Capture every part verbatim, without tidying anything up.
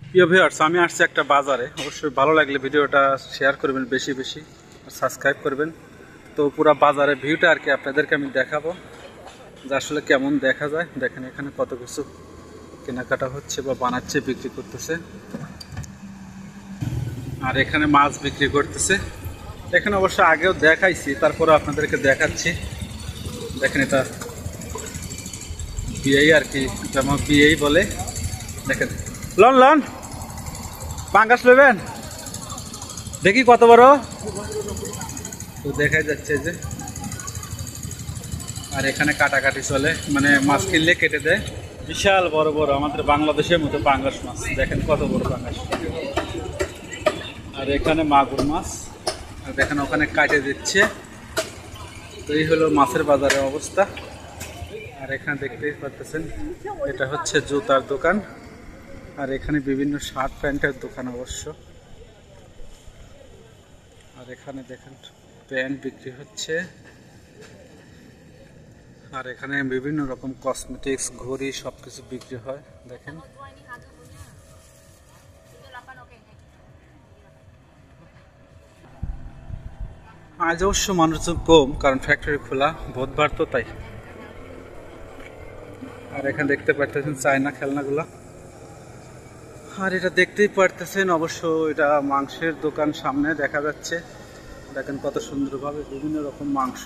প্রিয় ভিউয়ার্স, আমি আসছি একটা বাজারে। অবশ্যই ভালো লাগলে ভিডিওটা শেয়ার করবেন, বেশি বেশি সাবস্ক্রাইব করবেন। তো পুরো বাজারের ভিউটা আর কি আপনাদেরকে আমি দেখাবো যে আসলে কেমন দেখা যায়। দেখেন এখানে কত কিছু কেনাকাটা হচ্ছে বা বানাচ্ছে, বিক্রি করতেছে। আর এখানে মাছ বিক্রি করতেছে। এখানে অবশ্য আগেও দেখাইছি, তারপরে আপনাদেরকে দেখাচ্ছি। দেখেন এটা বিয়েই আর কি, যেমন বিয়েই বলে। দেখেন লন লন পাঙ্গাস নেবেন, দেখি কত বড়। তো দেখাই যাচ্ছে যে, আর এখানে কাটাকাটি চলে, মানে মাছ কিনলে কেটে দেয়। বিশাল বড় বড় আমাদের বাংলাদেশের মতো পাঙ্গাস মাছ, দেখেন কত বড় পাঙ্গাস। আর এখানে মাগুর মাছ, আর দেখেন ওখানে কাটে দিচ্ছে। তো এই হলো মাছের বাজারের অবস্থা। আর এখানে দেখতেই পাচ্ছেন এটা হচ্ছে জুতার দোকান, আর এখানে বিভিন্ন শার্ট প্যান্টের দোকান অবশ্য। আর এখানে দেখেন প্যান্ট বিক্রি হচ্ছে। আর এখানে বিভিন্ন রকম কসমেটিক্স, ঘড়ি সবকিছু বিক্রি হয়। দেখেন আজ অবশ্য মানুষজন কম, কারণ ফ্যাক্টরি খোলা, বুধবার তো তাই। আর এখানে দেখতে পারতেছেন চায়না খেলনাগুলা। আর এটা দেখতেই পারতেছেন অবশ্য এটা মাংসের দোকান, সামনে দেখা যাচ্ছে। দেখেন কত সুন্দরভাবে বিভিন্ন রকম মাংস,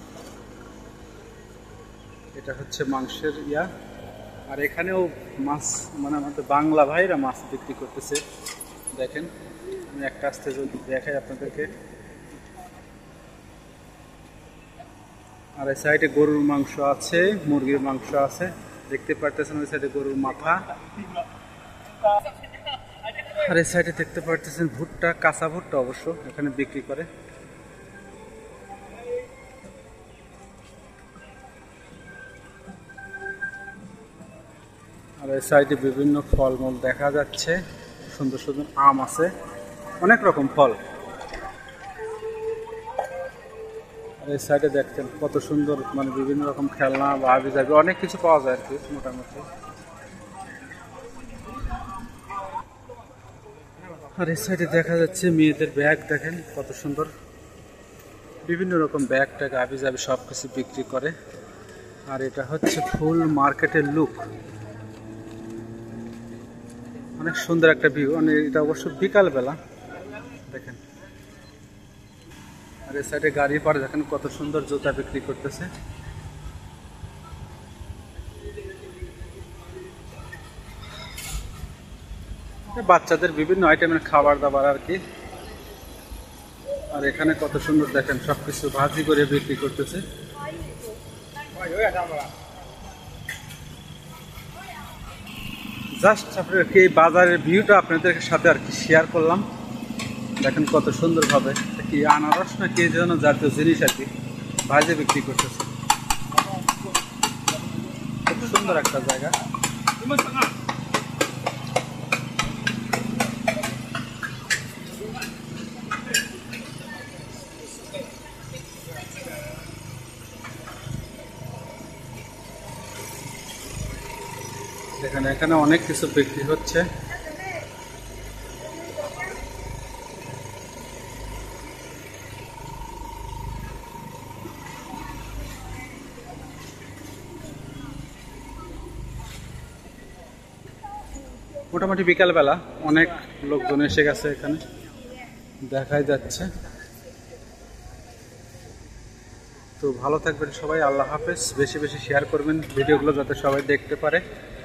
এটা হচ্ছে মাংসের ইয়া। আর এখানেও মাছ, মানে আমাদের বাংলা ভাইরা মাছ বিক্রি করতেছে। দেখেন আমি একটা আস্তে যদি দেখাই আপনাদেরকে। আর এই সাইডে গরুর মাংস আছে, মুরগির মাংস আছে, দেখতে পারতেছেন। ওই সাইডে গরুর মাথা। আর এই সাইডে দেখতে পারতেছেন ভুট্টা, কাঁচা ভুট্টা অবশ্য এখানে বিক্রি করে। আর এই সাইডে বিভিন্ন ফলমূল দেখা যাচ্ছে, সুন্দর সুন্দর আম আছে, অনেক রকম ফল। আর এই সাইডে দেখতেন কত সুন্দর, মানে বিভিন্ন রকম খেলনা বা আবি যাবি অনেক কিছু পাওয়া যায় আর কি মোটামুটি। আর এই সাইডে দেখা যাচ্ছে মেয়েদের ব্যাগ, দেখেন কত সুন্দর, বিভিন্ন রকম ব্যাগ ট্যাগ আবি যাবি সব কিছু বিক্রি করে। আর এটা হচ্ছে ফুল মার্কেটের লুক, অনেক সুন্দর একটা ভিউ। মানে এটা অবশ্য বিকাল বেলা, দেখেন। আর এই সাইডে গাড়ি পাড়ে দেখেন কত সুন্দর জুতা বিক্রি করতেছে। বাচ্চাদের বিভিন্ন আইটেমের খাবার দাবার আর কি। আর এখানে কত সুন্দর দেখেন সবকিছু ভাজি করে বিক্রি করতেছে। জাস্ট আপনাদেরকে এই বাজারের ভিউটা আপনাদের সাথে আর কি শেয়ার করলাম। দেখেন কত সুন্দর ভাবে কি আনারস না কি যেন জাতীয় জিনিস আর কি ভাজি বিক্রি করতেছে। খুব সুন্দর একটা জায়গা। এখানে এখানে অনেক কিছু বিক্রি হচ্ছে। মোটামুটি বিকালবেলা অনেক লোকজন এসে গেছে, এখানে দেখাই যাচ্ছে। তো ভালো থাকবেন সবাই, আল্লাহ হাফেজ। বেশি বেশি শেয়ার করবেন ভিডিওগুলো যাতে সবাই দেখতে পারে।